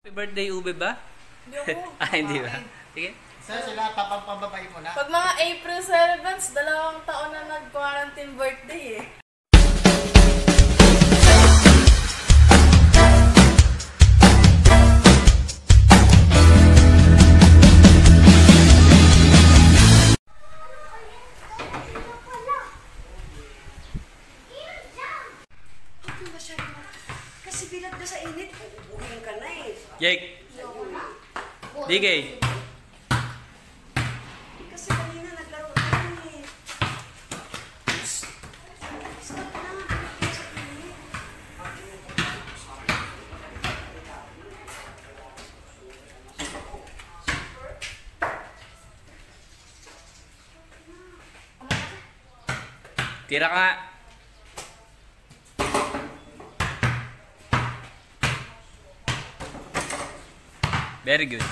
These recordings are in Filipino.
Happy birthday, Ube ba? Hindi ako. Hindi ba? Sige. Sir, sila, papababayin mo na. Pag mga April 7, 2 taon na nag-quarantine birthday eh. Kasi bilat na sa init, uubuhin ka na eh. Jake. DK. Kasi kanina naglaro tayo eh. Stop na, bilat sa init. Tira ka. Very good.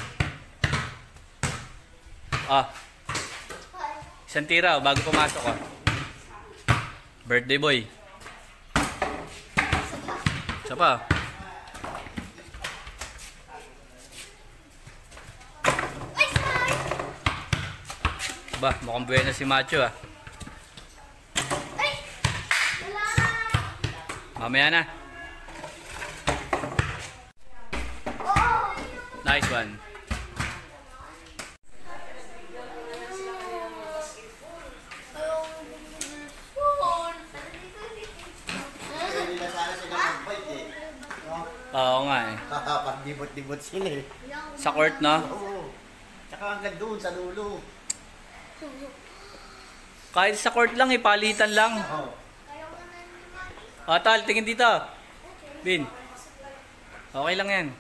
Isang tira bago pumasok ko. Birthday boy. Isa pa. Ba, mukhang buhay na si Macho ah. Mamaya na. Nice one. Hindi na sana sila mag-fight eh. Oo nga eh. Pag-dibot-dibot sila eh. Sa court no? Oo. Tsaka hanggang doon sa dulo. Kahit sa court lang eh, palitan lang. Oo. Tal, tingin dito. Bin. Okay lang yan.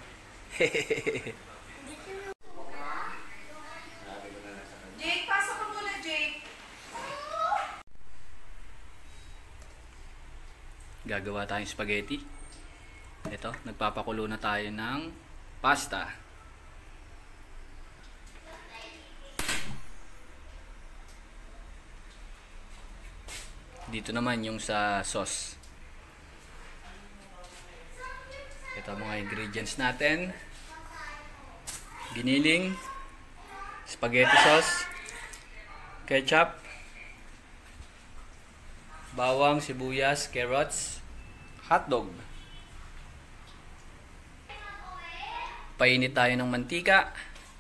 Jake, pasok ka muna, Jake. Gagawa tayong spaghetti. Ito, nagpapakulo na tayo ng pasta. Dito naman yung sa sauce. Ito mga ingredients natin. Giniling, spaghetti sauce, ketchup, bawang, sibuyas, carrots, hotdog. Painit tayo ng mantika.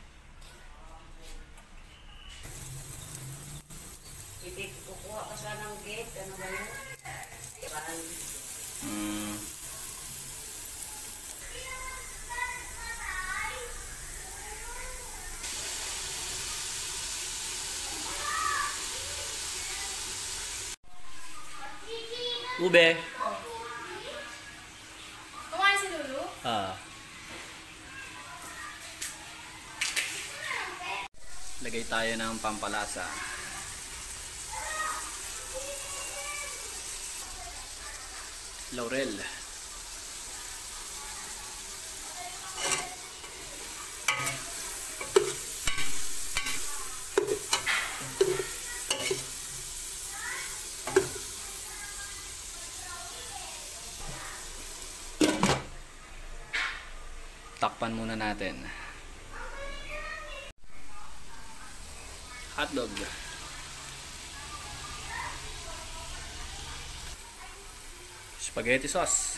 Kukuha ka sana ng gate, ano ba yun? Ube. Kumain si Lulu? Lagay tayo ng pampalasa. Laurel. Takpan muna natin. Hotdog. Spaghetti sauce.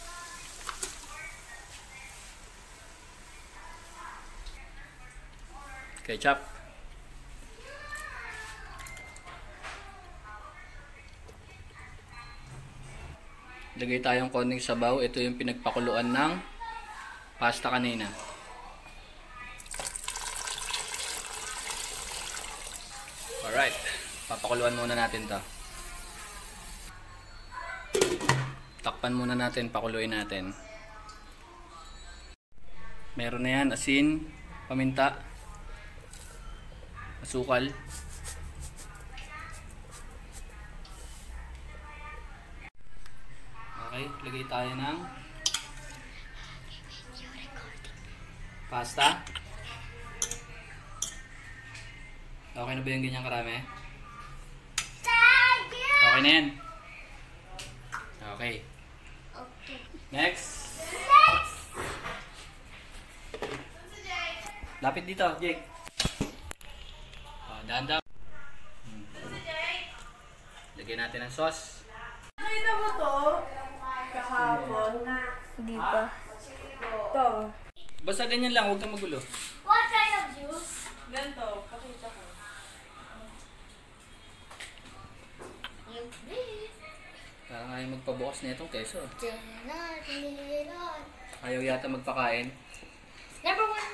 Ketchup. Lagay tayong konting sabaw. Ito yung pinagpakuluan ng pasta kanina. Alright. Papakuluan muna natin to. Takpan muna natin, pakuluin natin. Meron na yan, asin, paminta, asukal. Okay, lagay tayo ng pasta. Okay na ba yung ganyang karami? Okay na yan. Okay. Next. Lapit dito, Jake. Dahan-dahan. Lagyan natin ng sauce. Nakita mo to? Kahapon. Hindi pa. To. Basta ganyan lang, huwag kang magulo. What kind of juice? Ganito, pakita ko. Yung beef. Parang ayaw magpabukas na itong keso. Janan, nililon. Ayaw yata magpakain. Number one.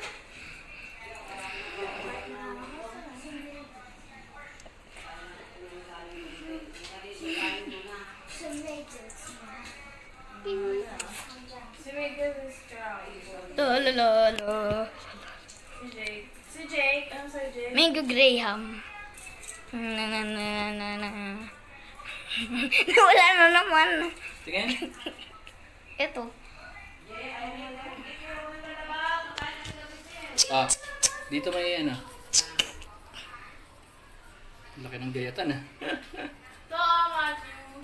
Si Miguel is crown. Lolo. Si Jake. Si Jake. Ano sa Jake? Mango Graham. Na. Wala na naman. Tingin. Ito. Dito may ano. Laki ng gayatan ah. To, Matthew.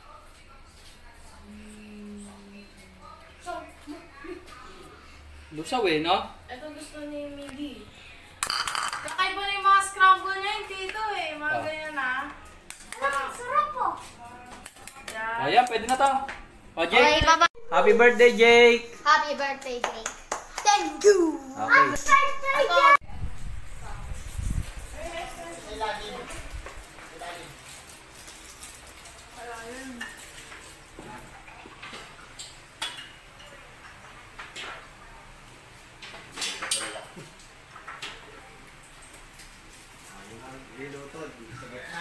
Lusaw eh, no? Ito gusto ni Miggy. Kakaiba na yung mga scramble niya, hindi ito eh. Mga ganyan na. Sarap po. Yan. Oh, yeah, pwede na to. Oh, Jake. Okay, baba. Happy birthday, Jake! Happy birthday, Jake. Thank you. Okay. Birthday, Niluto, sa gitna.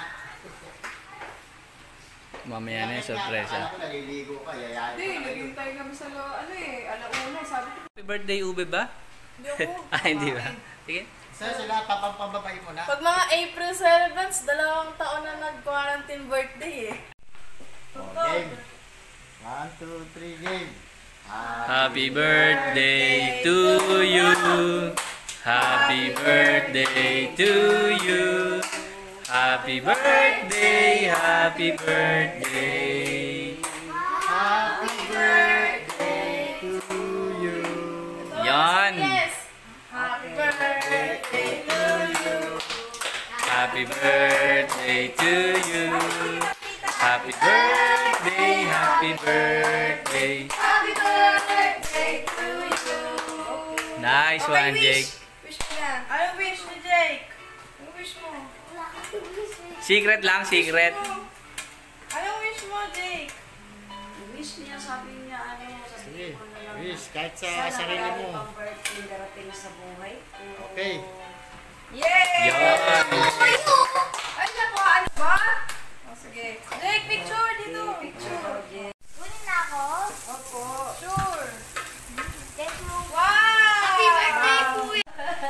Mamaya na yung Akala sorpresa. ko naliligo ka, yayain Hindi, ko na kayo. naghintay kami sa alauna. Sabi ko, Happy birthday, Ube ba? hindi ako. Hindi ba? Sige. Sila, papampababay mo na. Pag mga April 7, 2 taon na nag-quarantine birthday eh. Oh, game. 1, 2, 3, game. Happy birthday to you. Happy birthday to you. Happy birthday, happy birthday. Happy birthday to you. Yan. Yes! Happy birthday to you. Happy birthday to you. Happy birthday, happy birthday. Happy birthday to you. Nice Okay, one, wish. Jake. Wish mo yan. Ano wish ni Jake? Ano wish mo? Secret lang, secret. Ano wish mo, Jake? Wish niya, sabi niya, sabi Sige, ko na lang. wish, kahit sa Sana sarili marami mo. pang birthday darating sa buhay. Okay. Yay! Yan. Ay, nakuha ano ba? Oh, sige. Jake, picture dito. Picture. Kunin na ako. Opo. Sure. Thank you. Wow! Happy birthday, kuya.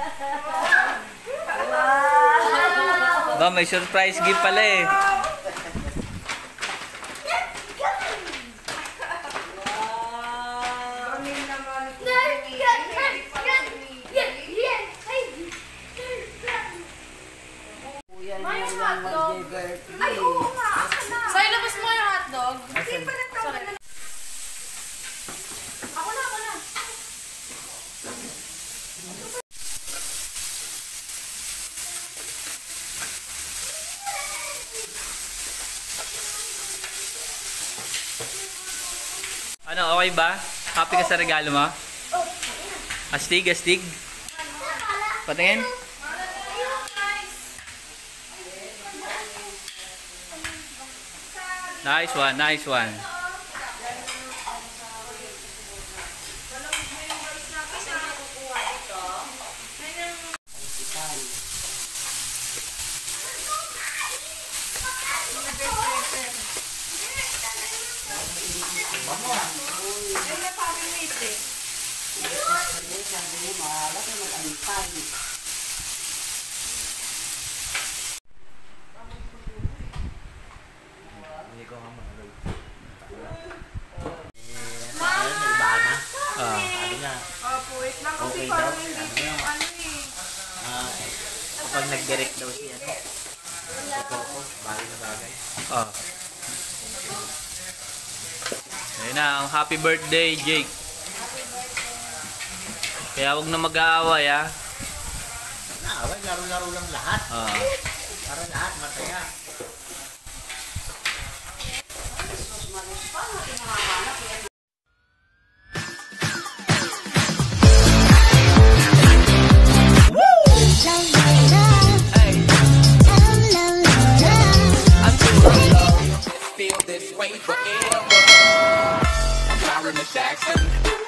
Ba, may surprise gift pala eh. Galing naman. Kuya May niya lang hotdog. mag-birthday. Ay, oo nga. Asa na? Sa ilabas mo yung hotdog. Hindi pa rin ako na. Ako na. Ano, okay ba? Happy ka sa regalo mo? Astig, astig. Patingin. Nice one, nice one. Hindi ko nga mahalo. Ayun, may iba na. Sabi niya, Opo, wait lang kasi Okay parang daw. hindi Ano ko yan? ano eh. kapag nag-direct daw siya, ito ko, bagay na bagay. Oh. Ayun na, ang happy birthday, Jake. Kaya wag na mag-aaway, ha. away, laro-laro lang lahat. Ah. Para lahat masaya. Jesus, malis pa natin nakahanap yan. Feel this way forever. I'm Byron Jackson.